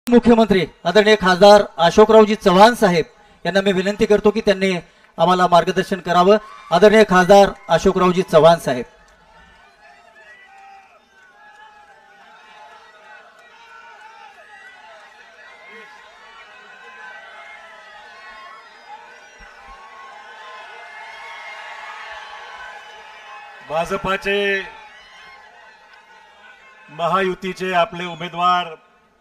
मुख्यमंत्री आदरणीय खासदार अशोकरावजी चव्हाण साहेब यांना मी विनंती करतो की त्यांनी आम्हाला मार्गदर्शन करावं। आदरणीय खासदार अशोकरावजी चव्हाण साहेब। भाजपाचे महायुतीचे आपले उमेदवार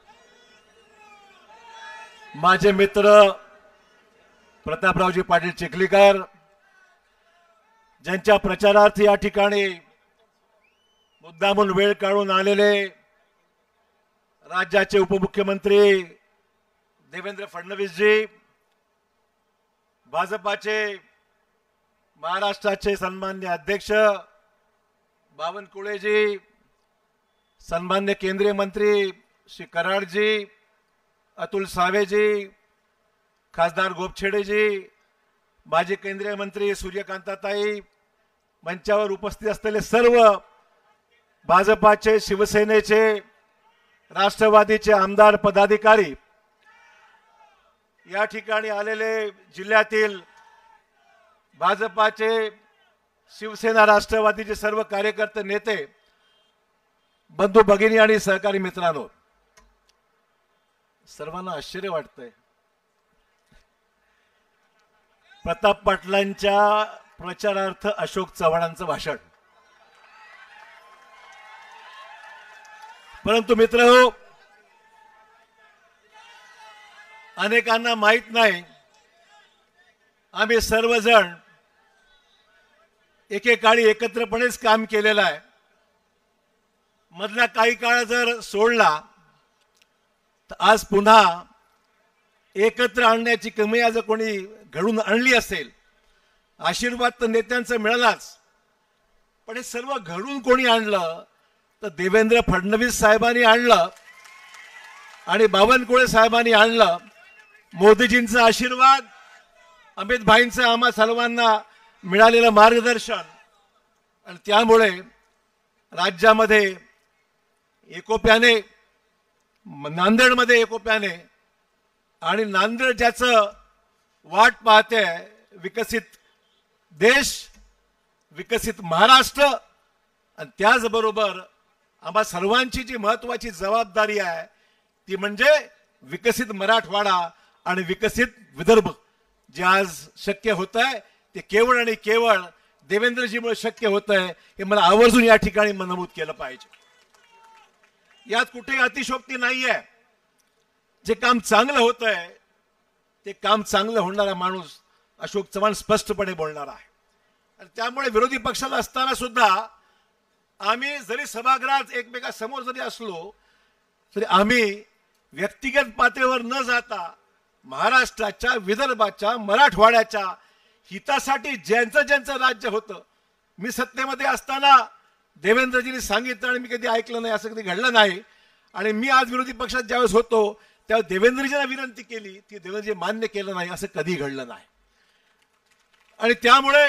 माझे मित्र प्रतापरावजी पाटील चिखलीकर ज्यांच्या प्रचारार्थ या ठिकाणी मुद्दामून वेळ काढून आलेले राज्याचे उपमुख्यमंत्री देवेंद्र फडणवीस जी, भाजपाचे महाराष्ट्राचे सन्मान्य अध्यक्ष बावनकुळेजी, सन्मान्य केंद्रीय मंत्री श्री कराडजी, अतुल सावेजी, खासदार गोपछेडेजी, माजी केंद्रीय मंत्री सूर्यकांताताई, मंचावर उपस्थित असलेले सर्व भाजपाचे, शिवसेनेचे, राष्ट्रवादीचे आमदार पदाधिकारी, या ठिकाणी आलेले जिल्ह्यातील भाजपाचे, शिवसेना, राष्ट्रवादीचे सर्व कार्यकर्ते, नेते, बंधू भगिनी आणि सहकारी मित्रांनो, सर्वांना आश्चर्य वाटतंय प्रताप पाटलांच्या प्रचारार्थ अशोक चव्हाणांचं भाषण। परंतु मित्रहो, अनेकांना माहित नाही आम्ही सर्वजण एकेकाळी एकत्रपणेच काम केलेलं आहे। मधला काही काळ जर सोडला तर आज पुन्हा एकत्र आणण्याची किमया जर कोणी घडून आणली असेल, आशीर्वाद तर नेत्यांचा मिळालाच, पण हे सर्व घडून कोणी आणलं तर देवेंद्र फडणवीस साहेबांनी आणलं आणि बावनकुळे साहेबांनी आणलं। मोदीजींचा आशीर्वाद, अमित भाईंचं आम्हा सर्वांना मिळालेलं मार्गदर्शन, आणि त्यामुळे राज्यामध्ये एकोप्याने, नांदेडमध्ये एकोप्याने, आणि नांदेड ज्याचं वाट पाहते विकसित देश, विकसित महाराष्ट्र, आणि त्याचबरोबर आम्हा सर्वांची जी महत्वाची जबाबदारी आहे ती म्हणजे विकसित मराठवाडा आणि विकसित विदर्भ। जे आज शक्य होत आहे ते केवळ आणि केवळ देवेंद्रजीमुळे शक्य होत आहे, हे मला आवर्जून या ठिकाणी नमूद केलं पाहिजे। यात कुठेही अतिशोक्ती नाहीये। जे काम चांगलं होत आहे ते काम चांगलं होणारा माणूस अशोक चव्हाण स्पष्टपणे बोलणार आहे, आणि त्यामुळे विरोधी पक्षाला असताना सुद्धा आम्ही जरी सभागृहात एकमेकांसमोर जरी असलो तरी आम्ही व्यक्तिगत पातळीवर न जाता महाराष्ट्राच्या, विदर्भाच्या, मराठवाड्याच्या हितासाठी ज्यांचं ज्यांचं राज्य होतं, मी सत्तेमध्ये असताना देवेंद्रजींनी सांगितलं आणि मी कधी ऐकलं नाही, असं कधी घडलं नाही, आणि मी आज विरोधी पक्षात ज्यावेळेस होतो तेव्हा देवेंद्रजींना विनंती केली, ती देवेंद्रजी मान्य केलं नाही, असं कधी घडलं नाही। आणि त्यामुळे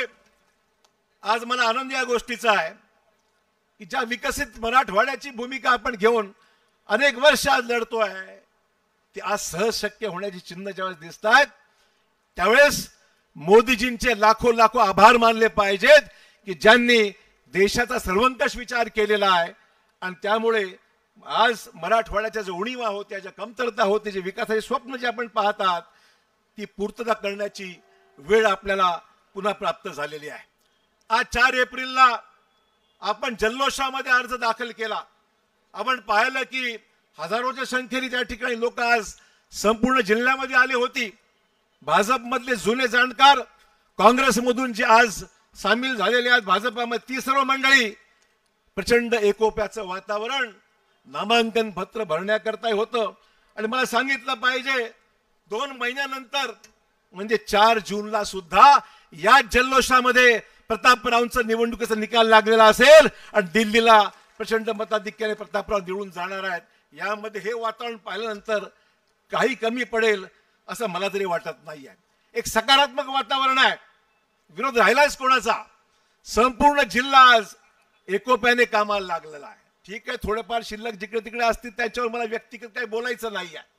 आज मला आनंद या गोष्टीचा आहे की ज्या विकसित मराठवाड्याची भूमिका आपण घेऊन अनेक वर्ष आज लढतोय, ती आज सहज शक्य होण्याची चिन्ह ज्यावेळेस दिसत आहेत त्यावेळेस मोदीजींचे लाखो लाखो आभार मानले पाहिजेत की ज्यांनी देशाचा सर्वंकष विचार केलेला आहे, आणि त्यामुळे आज मराठवाड्याच्या ज्या उणीवा होत्या, ज्या कमतरता होते, जे विकासाचे स्वप्न जे आपण पाहत आहात ती पूर्तता करण्याची वेळ आपल्याला पुन्हा प्राप्त झालेली आहे। आज 4 एप्रिलला आपण जल्लोषामध्ये अर्ज दाखल केला। आपण पाहिलं की हजारोच्या संख्येने त्या ठिकाणी लोक आज संपूर्ण जिल्ह्यामध्ये आले होती। भाजपमधले जुने जाणकार, काँग्रेसमधून जे आज सामील झालेले आहेत भाजपामध्ये, ती सर्व मंडळी, प्रचंड एकोप्याचं वातावरण नामांकन पत्र भरण्याकरता होतं। आणि मला सांगितलं पाहिजे 2 महिन्यानंतर म्हणजे 4 जूनला सुद्धा या जल्लोषामध्ये प्रतापरावांचा निवडणुकीचा निकाल लागलेला असेल आणि दिल्लीला प्रचंड मताधिक्याने प्रतापराव निवडून जाणार आहेत। यामध्ये हे वातावरण पाहिल्यानंतर काही कमी पडेल असं मला तरी वाटत नाही आहे। एक सकारात्मक वातावरण आहे। विरोध राहिलाच कोणाचा? संपूर्ण जिल्हा आज एकोप्याने कामाला लागलेला आहे। ठीक आहे, थोडेफार शिल्लक जिकडे तिकडे असतील त्याच्यावर मला व्यक्तिगत काही बोलायचं नाही आहे,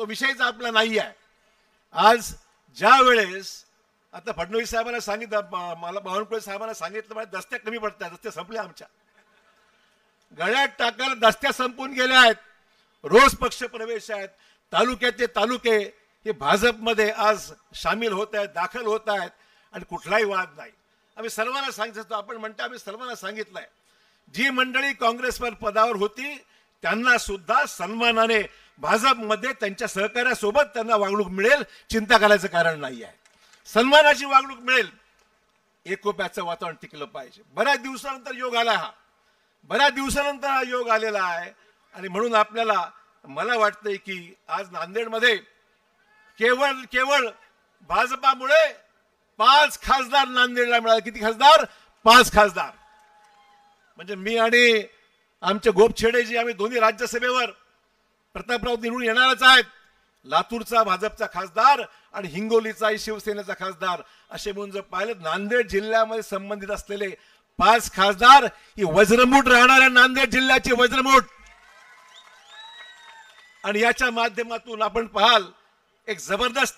तो विषयच आपला नाही आहे. आज ज्या वेळेस आता फडणवीस साहेबांना सांगितलं, मला बावनकुळे साहेबांना सांगितलं, मला दस्त्या कमी पडतात, दस्ते संपले आमच्या, गळ्यात टाकायला दस्त्या संपून गेल्या आहेत. रोज पक्ष प्रवेश आहेत, तालुक्यातले तालुके हे भाजपमध्ये आज सामील होत आहेत, दाखल होत आहेत आणि कुठलाही वाद नाही. आम्ही सर्वांना सांगितलं, आपण म्हणतो आम्ही सर्वांना सांगितलंय, जी मंडळी काँग्रेसवर पदावर होती त्यांना सुद्धा सन्मानाने भाजपमध्ये त्यांच्या सहकार्यासोबत त्यांना वागणूक मिळेल, चिंता करायचं कारण नाही आहे. सन्मानाची वागणूक मिळेल. एकोप्याचं वातावरण टिकलं पाहिजे. बऱ्याच दिवसानंतर योग आला हा, बऱ्याच दिवसानंतर हा योग आलेला आहे आणि म्हणून आपल्याला मला वाटतंय की आज नांदेडमध्ये केवळ भाजपामुळे 5 खासदार नांदेडला मिळाले. किती खासदार? 5 खासदार. म्हणजे मी आणि आमचे गोपछेडेजी आम्ही दोन्ही राज्यसभेवर प्रतापराव निवडून येणारच आहेत. लातूरचा भाजपचा खासदार आणि हिंगोलीचा शिवसेनेचा खासदार असे म्हणून जर पाहिलं, नांदेड जिल्ह्यामध्ये संबंधित असलेले 5 खासदार ही वज्रमूठ राहणाऱ्या नांदेड जिल्ह्याची वज्रमूठ. आणि याच्या माध्यमातून आपण पाहाल एक जबरदस्त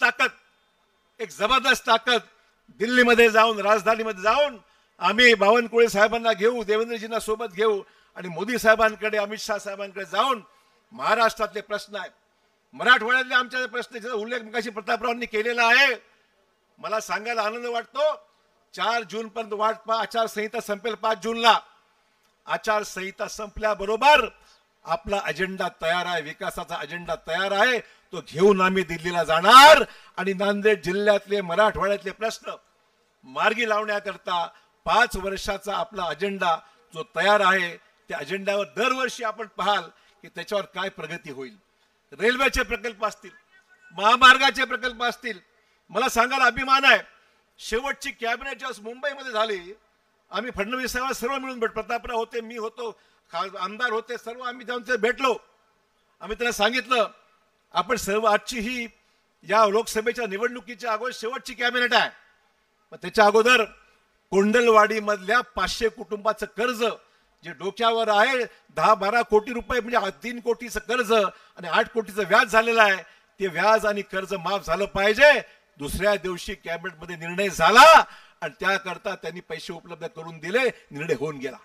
ताकद दिल्लीमध्ये जाऊन, राजधानीमध्ये जाऊन आम्ही बावनकुळे साहेबांना घेऊ, देवेंद्रजींना सोबत घेऊ आणि मोदी साहेबांकडे, अमित शाह साहेबांकडे जाऊन महाराष्ट्रातले प्रश्न आहेत, मराठवाड्यातले आमच्या प्रश्नाचा उल्लेख मगाशी प्रतापरावांनी केलेला आहे. मला सांगायला आनंद वाटतो, 4 जून पर्यंत वाट पहा, आचारसंहिता संपेल 5 जूनला. आचारसंहिता संपल्याबरोबर आपला अजेंडा तयार आहे, विकासाचा अजेंडा तयार आहे, तो घेऊन आम्ही दिल्लीला जाणार आणि नांदेड जिल्ह्यातले, मराठवाड्यातले प्रश्न मार्गी लावण्याकरता 5 वर्षाचा आपला अजेंडा जो तयार आहे, त्या अजेंड्यावर दरवर्षी आपण पाहाल की त्याच्यावर काय प्रगती होईल. रेल्वेचे प्रकल्प असतील, महामार्गाचे प्रकल्प असतील. मला सांगायला अभिमान आहे, शेवटची कॅबिनेट ज्यावेळेस मुंबईमध्ये झाली, आम्ही फडणवीस साहेब सर्व मिळून प्रतापराव होते, मी होतो, आमदार होते, सर्व आम्ही जाऊन ते भेटलो. आम्ही त्यांना सांगितलं, आपण सर्व आजची ही या लोकसभेच्या निवडणुकीच्या अगोदर शेवटची कॅबिनेट आहे, पण त्याच्या अगोदर कोंडलवाडी मधल्या 500 कुटुंबाचं कर्ज जे डोक्यावर आहे, 10-12 कोटी रुपये म्हणजे 3 कोटीचं कर्ज आणि 8 कोटीचं व्याज झालेलं आहे, ते व्याज आणि कर्ज माफ झालं पाहिजे. दुसऱ्या दिवशी कॅबिनेटमध्ये निर्णय झाला आणि त्याकरता त्यांनी पैसे उपलब्ध करून दिले, निर्णय होऊन गेला.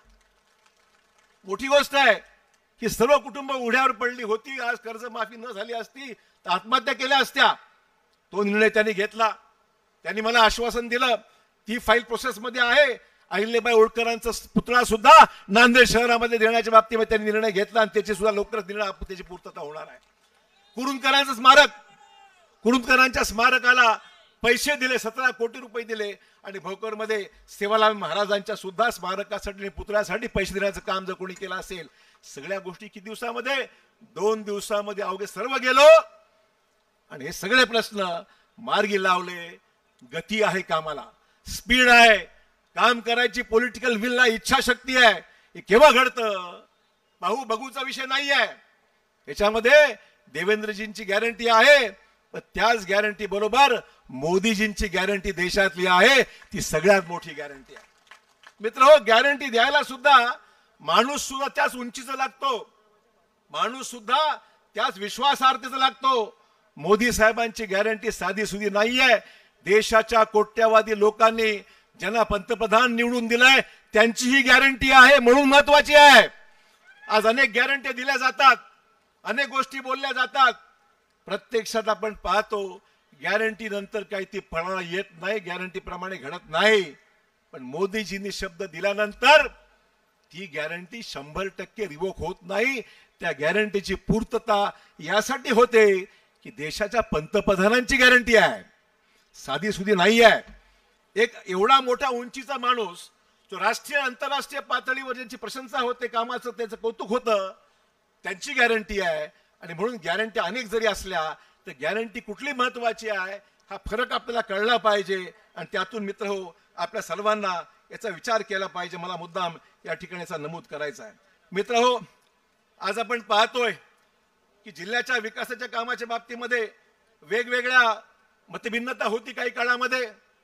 मोठी गोष्ट आहे की सर्व कुटुंब उघड्यावर पडली होती. आज कर्जमाफी न झाली असती तर आत्महत्या केल्या असत्या. तो निर्णय त्यांनी घेतला. त्यांनी मला आश्वासन दिलं, ती फाईल प्रोसेसमध्ये आहे. अहिल्याबाई होळकरांचा पुतळा सुद्धा नांदेड शहरामध्ये देण्याच्या बाबतीमध्ये त्यांनी निर्णय घेतला आणि त्याची सुद्धा लवकरच निर्णय त्याची पूर्तता होणार आहे. कुरुंदकरांचं स्मारक, कुरुंदकरांच्या स्मारकाला पैसे दिले, 17 कोटी रुपये दिले आणि भोकरमध्ये सेवालाल महाराजांच्या सुद्धा स्मारकासाठी, पुतळ्यासाठी पैसे देण्याचं काम जर कोणी केलं असेल, सगळ्या गोष्टी किती दिवसामध्ये? 2 दिवसामध्ये अवघे सर्व गेलो आणि हे सगळे प्रश्न मार्गी लावले. गती आहे कामाला, स्पीड आहे, काम करायची पॉलिटिकल विल आहे, इच्छाशक्ती आहे. हे केव्हा घडतं? पाहू बघूचा विषय नाही आहे. याच्यामध्ये देवेंद्रजींची गॅरंटी आहे, पण त्याच गॅरंटी बरोबर मोदीजींची गॅरंटी देशातली आहे, ती सगळ्यात मोठी गॅरंटी आहे. मित्र हो, गॅरंटी द्यायला सुद्धा माणूस सुद्धा त्याच उंचीचा लागतो, माणूस सुद्धा त्याच विश्वासार्हतेचा लागतो. मोदी साहेबांची गॅरंटी साधी सुधी नाहीये. देशाच्या कोट्यावधी लोकांनी ज्यांना पंतप्रधान निवडून दिलाय त्यांची ही गॅरंटी आहे, म्हणून महत्वाची आहे. आज अनेक गॅरंटी दिल्या जातात, अनेक गोष्टी बोलल्या जातात. प्रत्यक्षात आपण पाहतो गॅरंटी नंतर काही ती फळाला येत नाही, गॅरंटी प्रमाणे घडत नाही. पण मोदीजींनी शब्द दिल्यानंतर ती गॅरंटी 100% रिवोक होत नाही. त्या गॅरंटीची पूर्तता यासाठी होते की देशाच्या पंतप्रधानांची गॅरंटी आहे, साधी सुधी नाही आहे. एक एवढा मोठा उंचीचा माणूस जो राष्ट्रीय आंतरराष्ट्रीय पातळीवर ज्यांची प्रशंसा होते, कामाचं त्याचं कौतुक होतं, त्यांची गॅरंटी आहे. आणि म्हणून गॅरंटी अनेक जरी असल्या तर गॅरंटी कुठली महत्वाची आहे हा फरक आपल्याला कळला पाहिजे. आणि त्यातून मित्र हो, आपल्या सर्वांना याचा विचार केला पाहिजे. मला मुद्दाम या ठिकाणी याचा नमूद करायचा आहे. मित्र हो, आज आपण पाहतोय की जिल्ह्याच्या विकासाच्या कामाच्या बाबतीमध्ये वेगवेगळ्या मतभिन्नता होती काही काळामध्ये.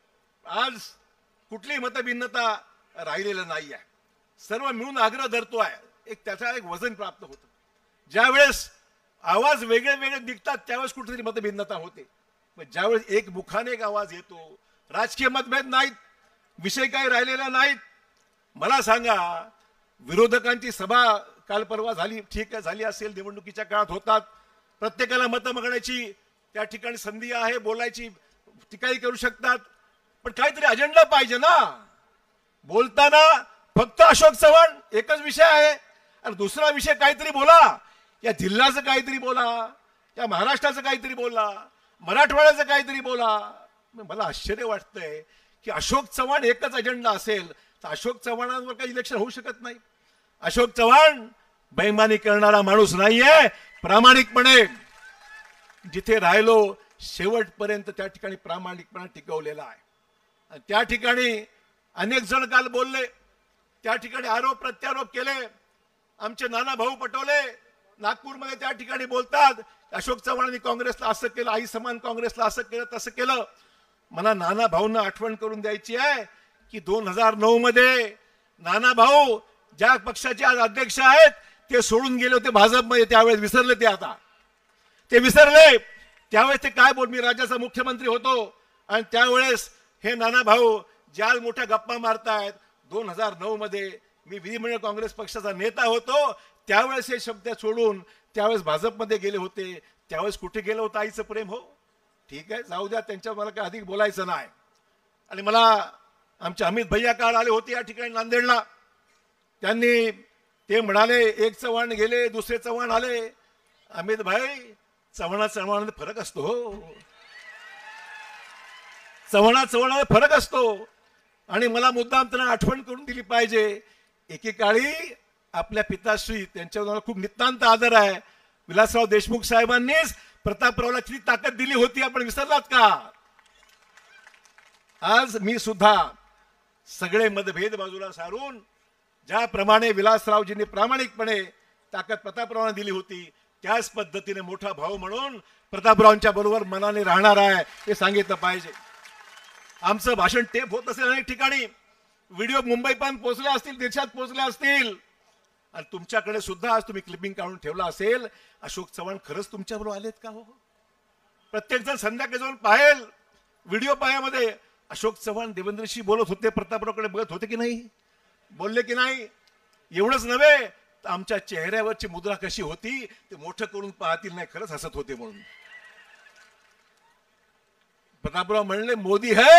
आज कुठली मतभिन्नता राहिलेलं नाही आहे. सर्व मिळून आग्रह धरतो आहे, एक त्याचा एक वजन प्राप्त होतं. ज्यावेळेस आवाज वेगळे वेगळे निघतात त्यावेळेस कुठेतरी मतभिन्नता होते. पण ज्यावेळेस एक मुखाने एक आवाज येतो, राजकीय मतभेद नाहीत, विषय काही राहिलेला नाहीत. मला सांगा, विरोधकांची सभा काल परवा झाली, ठीक आहे, झाली असेल, निवडणुकीच्या काळात होतात, प्रत्येकाला मतं मागण्याची त्या ठिकाणी संधी आहे, बोलायची, टीकाही करू शकतात, पण काहीतरी अजेंडा पाहिजे ना. बोलताना फक्त अशोक चव्हाण एकच विषय आहे आणि दुसरा विषय काहीतरी बोला, या जिल्ह्याचं काहीतरी बोला, या महाराष्ट्राचं काहीतरी बोला, मराठवाड्याचं काहीतरी बोला. मला आश्चर्य वाटतंय की अशोक चव्हाण एकच अजेंडा असेल तर अशोक चव्हाणांवर काही इलेक्शन होऊ शकत नाही. अशोक चव्हाण बेईमानी करणारा माणूस नाहीये, प्रामाणिकपणे जिथे राहिलो शेवटपर्यंत त्या ठिकाणी प्रामाणिकपणा टिकवलेला आहे. आणि त्या ठिकाणी अनेक जण काल बोलले, त्या ठिकाणी आरोप प्रत्यारोप केले. आमचे नाना भाऊ पटोले नागपूरमध्ये त्या ठिकाणी बोलतात अशोक चव्हाणांनी काँग्रेसला असं केलं, आई समान काँग्रेसला असं केलं तसं केलं. मला नाना भाऊंना आठवण करून द्यायची आहे की 2009 मध्ये नाना भाऊ ज्या पक्षाचे आज अध्यक्ष आहेत ते सोडून गेले होते भाजपमध्ये. त्यावेळेस विसरले ते, आता ते विसरले. त्यावेळेस ते काय बोल, मी राज्याचा मुख्यमंत्री होतो आणि त्यावेळेस हे नाना भाऊ ज्या मोठ्या गप्पा मारतायत, 2009 मध्ये मी विधिमंडळ काँग्रेस पक्षाचा नेता होतो, त्यावेळेस हे शब्द सोडून त्यावेळेस भाजपमध्ये गेले होते. त्यावेळेस कुठे गेलं होतं आईचं प्रेम? हो ठीक आहे, जाऊ द्या, त्यांच्यावर मला काही अधिक बोलायचं नाही. आणि मला आमचे अमित भैया काल आले होते या ठिकाणी नांदेडला. त्यांनी ते म्हणाले एक चव्हाण गेले, दुसरे चव्हाण आले. अमित भाई, चव्हाणामध्ये फरक असतो हो, चव्हाणामध्ये फरक असतो. आणि मला मुद्दाम त्यांना आठवण करून दिली पाहिजे, एकेकाळी आपल्या पिताश्री त्यांच्यावर मला खूप नितांत आदर आहे, विलासराव देशमुख साहेबांनीच प्रतापरावला किती ताकद दिली होती, आपण विसरलात का? आज मी सुद्धा सगळे मतभेद बाजूला सारून ज्याप्रमाणे विलासरावजींनी प्रामाणिकपणे ताकद प्रतापरावांना दिली होती, त्याच पद्धतीने मोठा भाऊ म्हणून प्रतापरावांच्या बरोबर मनाने राहणार आहे हे सांगितलं पाहिजे. आमचं भाषण टेप होत असेल अनेक ठिकाणी, व्हिडिओ मुंबईपर्यंत पोहोचले असतील, देशात पोहोचले असतील, आणि तुमच्याकडे सुद्धा आज तुम्ही क्लिपिंग काढून ठेवला असेल. अशोक चव्हाण खरंच तुमच्याबरोबर आलेत का? हो, प्रत्येक जण संध्याकाळी जाऊन पाहेल व्हिडिओ पायामध्ये अशोक चव्हाण देवेंद्रशी बोलत होते, प्रतापरावकडे बघत होते की नाही, बोलले की नाही. एवढंच नव्हे तर आमच्या चेहऱ्यावरची मुद्रा कशी होती ते मोठं करून पाहतील, नाही खरंच हसत होते म्हणून. प्रतापराव म्हणले मोदी है.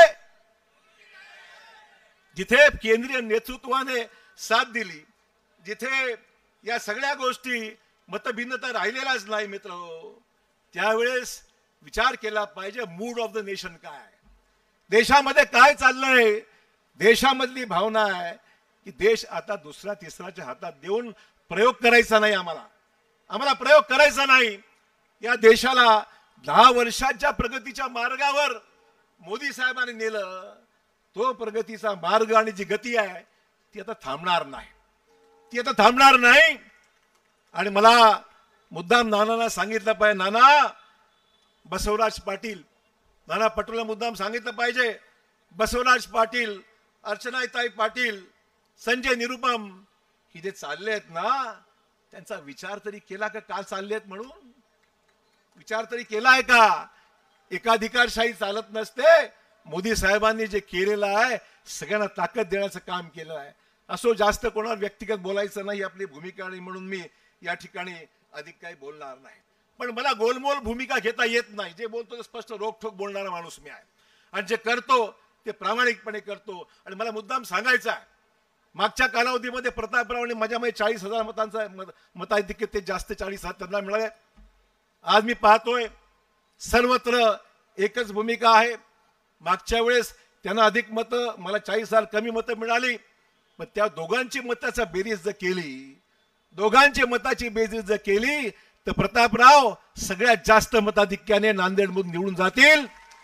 जिथे केंद्रीय नेतृत्वाने साथ दिली, जिथे या सगळ्या गोष्टी मतभिन्नता राहिलेलाच नाही मित्र, त्यावेळेस विचार केला पाहिजे मूड ऑफ द नेशन काय, देशामध्ये काय चाललंय. देशामधली भावना आहे की देश आता दुसऱ्या तिसऱ्याच्या हातात देऊन प्रयोग करायचा नाही, आम्हाला प्रयोग करायचा नाही. या देशाला 10 वर्षाच्या प्रगतीच्या मार्गावर मोदी साहेबांनी नेलं. तो प्रगतीचा मार्ग आणि जी गती आहे ती आता थांबणार नाही, ती आता थांबणार नाही. आणि मला मुद्दाम नानांना सांगितलं पाहिजे, नाना बसवराज पाटील, नाना पटोले मुद्दाम सांगितलं पाहिजे, बसवराज पाटील, अर्चनाताई पाटील, संजय निरुपम ही जे चालले आहेत ना, त्यांचा विचार तरी केला का काल चालले आहेत म्हणून? विचार तरी केलाय का? एकाधिकारशाही चालत नसते. मोदी साहेबांनी जे केलेलं आहे, सगळ्यांना ताकद देण्याचं काम केलं आहे. असो, जास्त कोणावर व्यक्तिगत बोलायचं नाही, आपली भूमिका आणि म्हणून मी या ठिकाणी अधिक काही बोलणार नाही. पण मला गोलमोल भूमिका घेता येत नाही. जे बोलतो ते स्पष्ट रोखठोक बोलणारा माणूस मी आहे आणि जे करतो ते प्रामाणिकपणे करतो. आणि मला मुद्दाम सांगायचं आहे, मागच्या कालावधीमध्ये प्रतापरावांनी माझ्यामध्ये 40,000 मतांचा मताधिक्य, ते जास्त 40,000 त्यांना मिळाले. आज मी पाहतोय सर्वत्र एकच भूमिका आहे. मागच्या वेळेस त्यांना अधिक मतं, मला 40,000 कमी मतं मिळाली. पण त्या दोघांची मताचा बेरीज जर केली, दोघांची मताची बेरीज जर केली तर प्रतापराव सगळ्यात जास्त मताधिक्याने नांदेडमधून निवडून जातील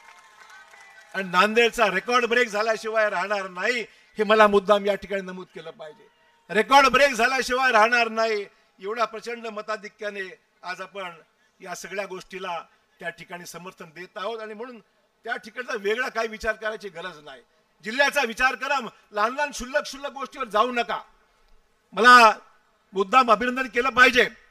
आणि नांदेडचा रेकॉर्ड ब्रेक झाल्याशिवाय राहणार नाही, हे मला मुद्दाम या ठिकाणी नमूद केलं पाहिजे. रेकॉर्ड ब्रेक झाल्याशिवाय राहणार नाही. एवढ्या प्रचंड मताधिक्याने आज आपण या सगळ्या गोष्टीला त्या ठिकाणी समर्थन देत आहोत. आणि म्हणून त्या ठिकाणचा वेगळा काही विचार करायची गरज नाही. जिल्ह्याचा विचार करा, लहान लहान क्षुल्लक गोष्टीवर जाऊ नका. मला मुद्दाम अभिनंदन केलं पाहिजे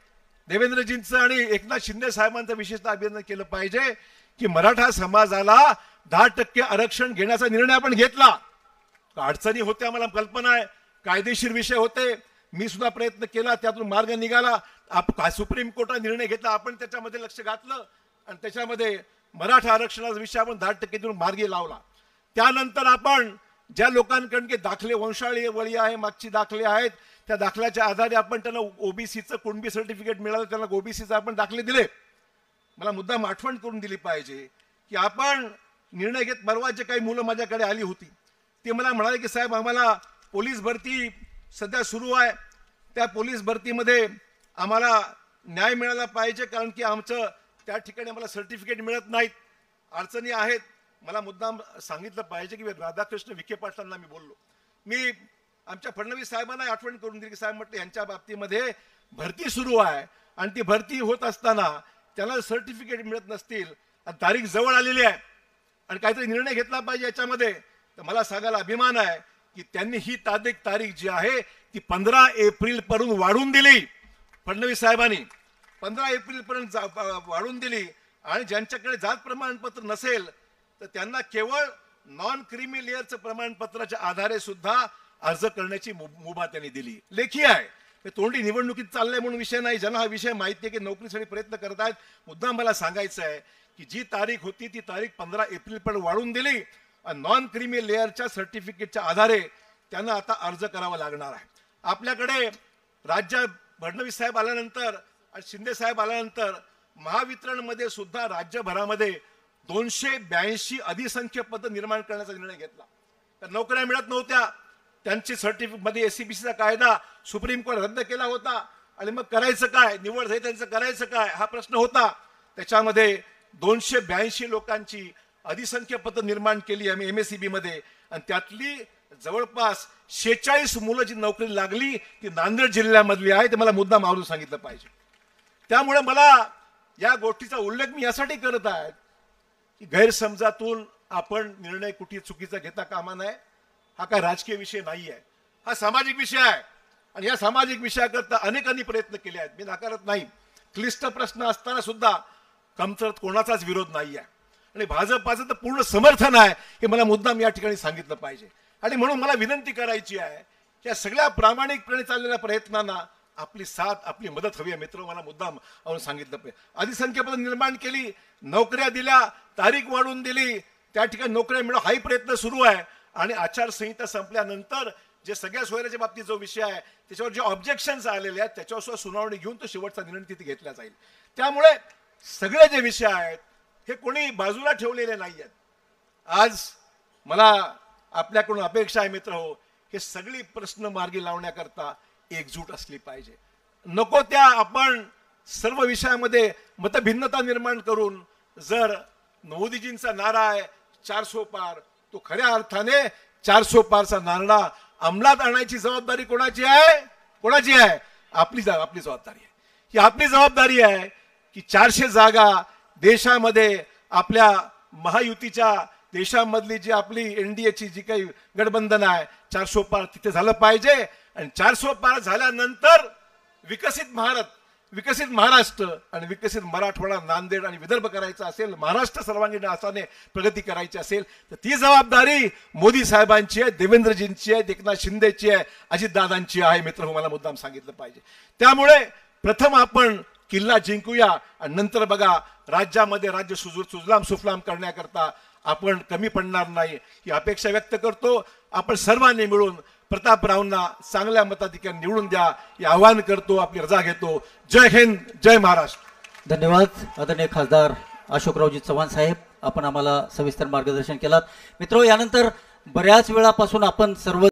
देवेंद्रजींचं आणि एकनाथ शिंदे साहेबांचं विशेषतः अभिनंदन केलं पाहिजे की मराठा समाजाला 10% आरक्षण घेण्याचा निर्णय आपण घेतला. अडचणी होत्या, मला कल्पना आहे, कायदेशीर विषय होते, मी सुद्धा प्रयत्न केला, त्यातून मार्ग निघाला. सुप्रीम कोर्टाने निर्णय घेतला, आपण त्याच्यामध्ये लक्ष घातलं आणि त्याच्यामध्ये मराठा आरक्षणाचा विषय आपण 10% देऊन मार्गी लावला. त्यानंतर आपण ज्या लोकांकडे दाखले वंशाळी वळी आहे, मागची दाखले आहेत, त्या दाखल्याच्या आधारे आपण त्यांना ओबीसीचं कुणबी सर्टिफिकेट मिळालं, त्यांना ओबीसीचं आपण दाखले दिले. मला मुद्दाम आठवण करून दिली पाहिजे की आपण निर्णय घेत परवा जे काही मुलं माझ्याकडे आली होती ते मला म्हणाले की साहेब आम्हाला पोलीस भरती सध्या सुरू आहे, त्या पोलीस भरतीमध्ये आम्हाला न्याय मिळाला पाहिजे, कारण की आमचं त्या ठिकाणी आम्हाला सर्टिफिकेट मिळत नाहीत, अडचणी आहेत. मला मुद्दाम सांगितलं पाहिजे की राधाकृष्ण विखे पाटलांना मी बोललो, मी आमच्या फडणवीस साहेबांना आठवण करून दिली की साहेब म्हटलं यांच्या बाबतीमध्ये भरती सुरू आहे आणि ती भरती होत असताना त्यांना सर्टिफिकेट मिळत नसतील आणि तारीख जवळ आलेली आहे आणि काहीतरी निर्णय घेतला पाहिजे याच्यामध्ये, तर मला सांगायला अभिमान आहे की त्यांनी ही तारीख जी आहे ती 15 एप्रिल पर्यंत वाढवून दिली. फडणवीस साहेबांनी 15 एप्रिल पर्यंत वाढवून दिली आणि ज्यांच्याकडे जात प्रमाणपत्र नसेल तर त्यांना केवळ नॉन क्रीमी लेअरचं प्रमाणपत्राच्या आधारे सुद्धा अर्ज करण्याची मुभा त्यांनी दिली. लेखी आहे, तोंडी निवडणुकीत चाललंय म्हणून विषय नाही, ज्यांना हा विषय माहिती आहे की नोकरीसाठी प्रयत्न करत आहेत. मुद्दाम मला सांगायचं आहे की जी तारीख होती ती तारीख 15 एप्रिल पर्यंत वाढवून दिली आणि नॉन क्रीमी लेअरच्या सर्टिफिकेटच्या आधारे त्यांना आता अर्ज करावा लागणार आहे. आपल्याकडे राज्य फडणवीस साहेब आल्यानंतर आणि शिंदे साहेब आल्यानंतर महावितरणमध्ये सुद्धा राज्यभरामध्ये 282 अधिसंख्य पद निर्माण करण्याचा निर्णय घेतला. तर नोकऱ्या मिळत नव्हत्या, त्यांची सर्टिफिकेट मध्ये एससीबीसीचा कायदा सुप्रीम कोर्ट रद्द केला होता आणि मग करायचं काय, निवड झाली त्यांचं करायचं काय हा प्रश्न होता. त्याच्यामध्ये 282 लोकांची अधिसंख्य पद निर्माण केली आम्ही एमएससीबी मध्ये आणि त्यातली जवळपास 46 मुलं जी नोकरी लागली ती नांदेड जिल्ह्यामधली आहे, ते मला मुद्दाम आवडून सांगितलं पाहिजे. त्यामुळे मला या गोष्टीचा उल्लेख मी यासाठी करत आहे की गैरसमजातून आपण निर्णय कुठे चुकीचा घेता कामा नये. हा काय राजकीय विषय नाही आहे, हा सामाजिक विषय आहे आणि या सामाजिक विषयाकरता अनेकांनी प्रयत्न केले आहेत, मी नाकारत नाही. क्लिष्ट प्रश्न असताना सुद्धा कमतरत कोणाचाच विरोध नाही आहे आणि भाजपाचं तर पूर्ण समर्थन आहे हे मला मुद्दाम या ठिकाणी सांगितलं पाहिजे. आणि म्हणून मला विनंती करायची आहे की या सगळ्या प्रामाणिकपणे चाललेल्या प्रयत्नांना आपली साथ, आपली मदत हवी आहे. मित्र, मला मुद्दाम सांगितलं पाहिजे. अधिसंख्य पद निर्माण केली, नोकऱ्या दिल्या, तारीख वाढवून दिली, त्या ठिकाणी नोकऱ्या मिळव हाही प्रयत्न सुरू आहे आणि आचारसंहिता संपल्यानंतर जे सगळ्या सोयऱ्याच्या बाबतीत जो विषय आहे त्याच्यावर जे ऑब्जेक्शन्स आलेले आहेत त्याच्यावर सुद्धा सुनावणी घेऊन तो शेवटचा निर्णय तिथे घेतला जाईल. त्यामुळे सगळे जे विषय आहेत हे कोणी बाजूला ठेवलेले नाही आहेत. आज मला आपल्याकडून अपेक्षा आहे मित्र हो, हे सगळी प्रश्न मार्गी लावण्याकरता एकजूट असली पाहिजे. नको त्या आपण सर्व विषयामध्ये मतभिन्नता निर्माण करून जर मोदीजींचा नारा आहे 400 पार, तो खऱ्या अर्थाने 400 पारचा नारा अंमलात आणायची जबाबदारी कोणाची आहे? कोणाची आहे? आपली जबाबदारी आहे. ही आपली जबाबदारी आहे की 400 जागा देशामध्ये आपल्या महायुतीच्या देशांमधली जी आपली एनडीएची जी काही गठबंधन आहे 400 पार तिथे झालं पाहिजे आणि 400 पार झाल्यानंतर विकसित भारत, विकसित महाराष्ट्र आणि विकसित मराठवाडा, नांदेड आणि विदर्भ करायचा असेल, महाराष्ट्र सर्वांगीण अर्थाने प्रगती करायची असेल तर ती जबाबदारी मोदी साहेबांची आहे, देवेंद्रजींची आहे, एकनाथ शिंदेची आहे, अजितदादांची आहे. मित्र, मला मुद्दाम सांगितलं पाहिजे. त्यामुळे प्रथम आपण किल्ला जिंकूया आणि नंतर बघा राज्यामध्ये राज्य सुजलाम सुफलाम करण्याकरता आपण कमी पडणार नाही ही अपेक्षा व्यक्त करतो. आपण सर्वांनी मिळून प्रतापरावांना चांगल्या मताधिक्याने निवडून द्या हे आवाहन करतो. आपली रजा घेतो. जय हिंद, जय महाराष्ट्र. धन्यवाद आदरणीय खासदार अशोकरावजी चव्हाण साहेब, आपण आम्हाला सविस्तर मार्गदर्शन केलात. मित्रो, यानंतर बऱ्याच वेळापासून आपण सर्व